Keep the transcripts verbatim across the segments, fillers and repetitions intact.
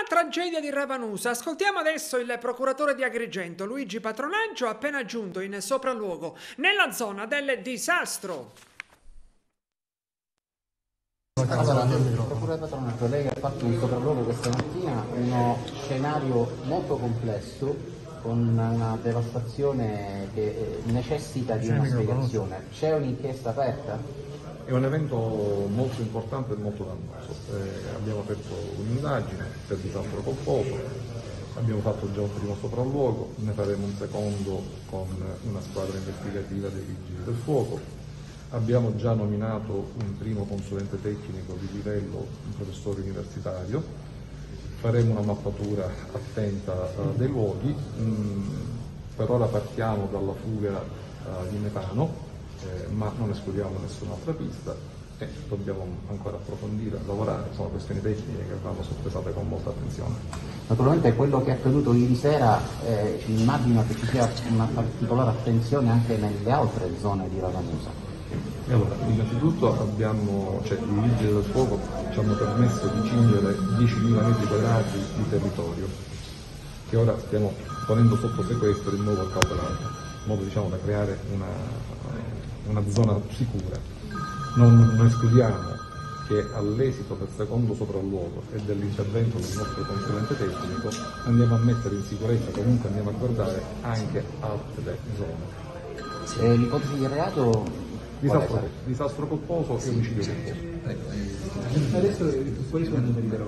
Tragedia di Ravanusa. Ascoltiamo adesso il procuratore di Agrigento, Luigi Patronaggio, appena giunto in sopralluogo nella zona del disastro. Allora, procuratore Patronaggio, lei ha fatto un sopralluogo questa mattina, uno scenario molto complesso con una devastazione che necessita di una spiegazione. C'è un'inchiesta aperta? È un evento molto importante e molto dannoso. Eh, abbiamo aperto un'indagine per disastro colposo, abbiamo fatto già un primo sopralluogo, ne faremo un secondo con una squadra investigativa dei Vigili del Fuoco. Abbiamo già nominato un primo consulente tecnico di livello, un professore universitario. Faremo una mappatura attenta uh, dei luoghi. Mm, per ora partiamo dalla fuga uh, di metano. Eh, ma non escludiamo nessun'altra pista e dobbiamo ancora approfondire, lavorare, sono questioni tecniche che vanno sottesate con molta attenzione. Naturalmente quello che è accaduto ieri sera, eh, immagino che ci sia una particolare attenzione anche nelle altre zone di Ravanusa. E allora, innanzitutto abbiamo, cioè, i Vigili del Fuoco ci hanno permesso di cingere diecimila metri quadrati di territorio che ora stiamo ponendo sotto sequestro in modo cautelato, in modo, diciamo, da creare una una zona sicura. Non, non escludiamo che all'esito del secondo sopralluogo e dell'intervento del nostro consulente tecnico andiamo a mettere in sicurezza, comunque andiamo a guardare anche altre zone. Eh, l'ipotesi di reato? Disastro, disastro colposo e omicidio colposo. Adesso quali sono i numeri però?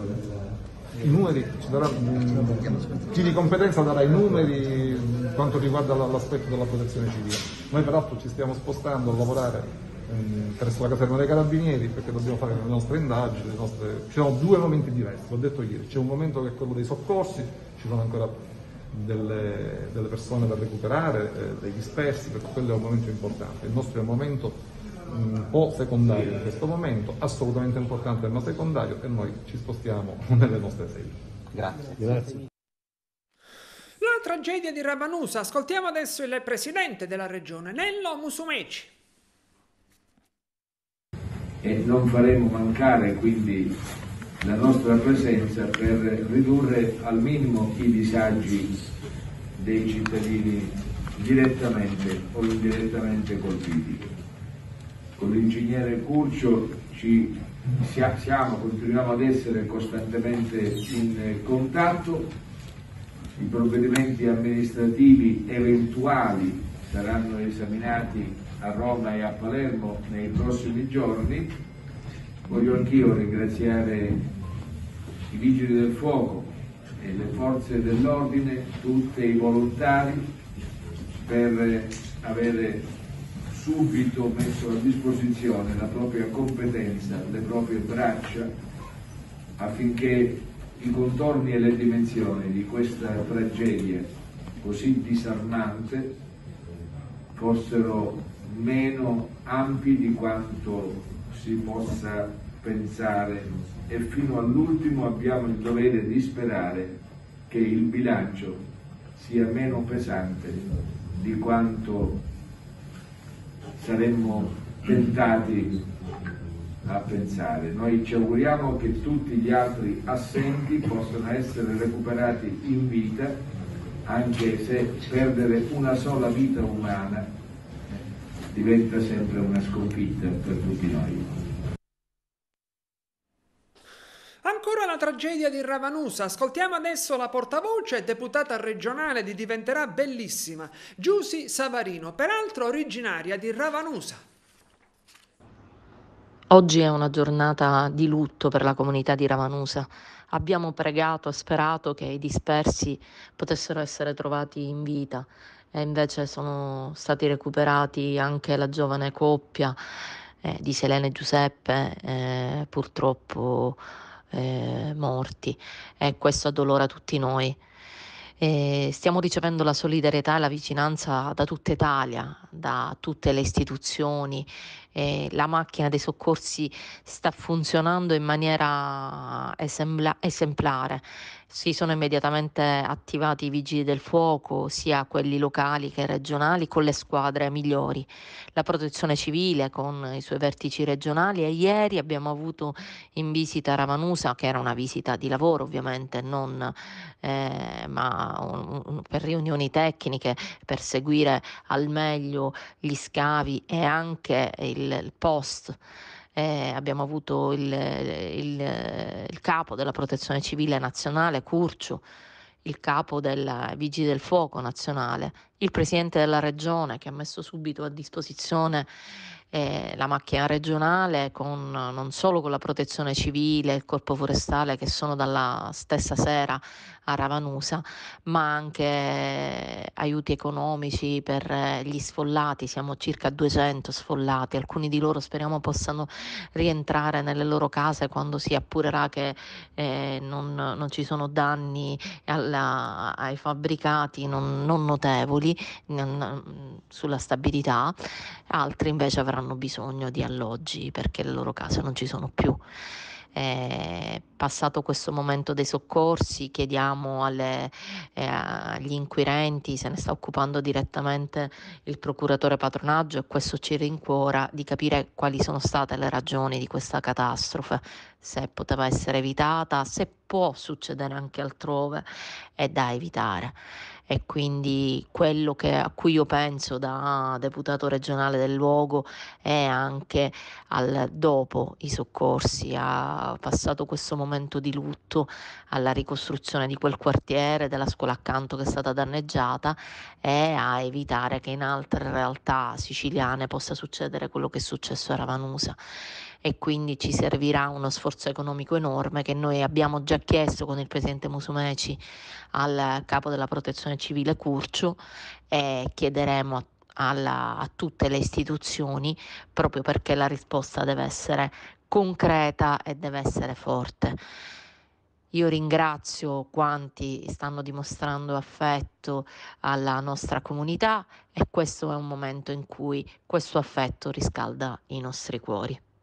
I numeri, ci darà, mh, chi di competenza darà i numeri quanto riguarda l'aspetto della protezione civile. Noi peraltro ci stiamo spostando a lavorare mh, presso la caserma dei Carabinieri perché dobbiamo fare le nostre indagini, le nostre... ci sono due momenti diversi, l'ho detto ieri, c'è un momento che è quello dei soccorsi, ci sono ancora delle, delle persone da recuperare, eh, dei dispersi, perché quello è un momento importante. Il nostro è un momento un po' secondario in questo momento, assolutamente importante ma secondario, e noi ci spostiamo nelle nostre sedi. Grazie. Grazie. La tragedia di Ravanusa. Ascoltiamo adesso il presidente della regione, Nello Musumeci. E non faremo mancare quindi la nostra presenza per ridurre al minimo i disagi dei cittadini direttamente o indirettamente colpiti. Con l'ingegnere Curcio ci siamo, continuiamo ad essere costantemente in contatto. I provvedimenti amministrativi eventuali saranno esaminati a Roma e a Palermo nei prossimi giorni. Voglio anch'io ringraziare i Vigili del Fuoco e le forze dell'ordine, tutti i volontari, per avere subito messo a disposizione la propria competenza, le proprie braccia, affinché i contorni e le dimensioni di questa tragedia così disarmante fossero meno ampi di quanto si possa pensare, e fino all'ultimo abbiamo il dovere di sperare che il bilancio sia meno pesante di quanto saremmo tentati a pensare. Noi ci auguriamo che tutti gli altri assenti possano essere recuperati in vita, anche se perdere una sola vita umana diventa sempre una sconfitta per tutti noi. Ancora la tragedia di Ravanusa. Ascoltiamo adesso la portavoce, deputata regionale di Diventerà Bellissima, Giusy Savarino, peraltro originaria di Ravanusa. Oggi è una giornata di lutto per la comunità di Ravanusa. Abbiamo pregato e sperato che i dispersi potessero essere trovati in vita, e invece sono stati recuperati anche la giovane coppia eh, di Selene e Giuseppe, eh, purtroppo eh, morti, e questo addolora tutti noi. E stiamo ricevendo la solidarietà e la vicinanza da tutta Italia, da tutte le istituzioni. E la macchina dei soccorsi sta funzionando in maniera esempla- esemplare. Si sono immediatamente attivati i vigili del fuoco, sia quelli locali che regionali, con le squadre migliori. La protezione civile con i suoi vertici regionali, e ieri abbiamo avuto in visita Ravanusa, che era una visita di lavoro ovviamente, non eh, ma un- un- per riunioni tecniche, per seguire al meglio gli scavi e anche il, il post. Eh, abbiamo avuto il, il- il capo della Protezione Civile Nazionale, Curcio, il capo del Vigili del Fuoco Nazionale, il presidente della regione, che ha messo subito a disposizione eh, la macchina regionale, con, non solo con la Protezione Civile, il Corpo Forestale, che sono dalla stessa sera a Ravanusa, ma anche eh, aiuti economici per eh, gli sfollati. Siamo circa duecento sfollati, alcuni di loro speriamo possano rientrare nelle loro case quando si appurerà che eh, non, non ci sono danni alla- ai fabbricati non, non notevoli non- sulla stabilità. Altri invece avranno bisogno di alloggi perché le loro case non ci sono più. Eh, passato questo momento dei soccorsi, chiediamo alle, eh, agli inquirenti, se ne sta occupando direttamente il procuratore patronaggio, e questo ci rincuora, di capire quali sono state le ragioni di questa catastrofe, se poteva essere evitata, se può succedere anche altrove, è da evitare. E quindi quello che, a cui io penso da deputato regionale del luogo, è anche al dopo i soccorsi, ha passato questo momento di lutto, alla ricostruzione di quel quartiere, della scuola accanto che è stata danneggiata, e a evitare che in altre realtà siciliane possa succedere quello che è successo a Ravanusa. E quindi ci servirà uno sforzo economico enorme, che noi abbiamo già chiesto con il presidente Musumeci al capo della Protezione Civile Curcio, e chiederemo a alla, a tutte le istituzioni, proprio perché la risposta deve essere concreta e deve essere forte. Io ringrazio quanti stanno dimostrando affetto alla nostra comunità, e questo è un momento in cui questo affetto riscalda i nostri cuori.